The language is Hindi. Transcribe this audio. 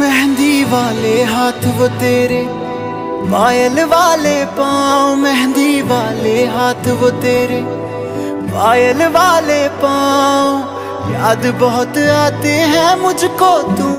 मेहंदी वाले हाथ वो तेरे, पायल वाले पाँव, मेहंदी वाले हाथ वो तेरे, पायल वाले पाँव। याद बहुत आते हैं मुझको तू।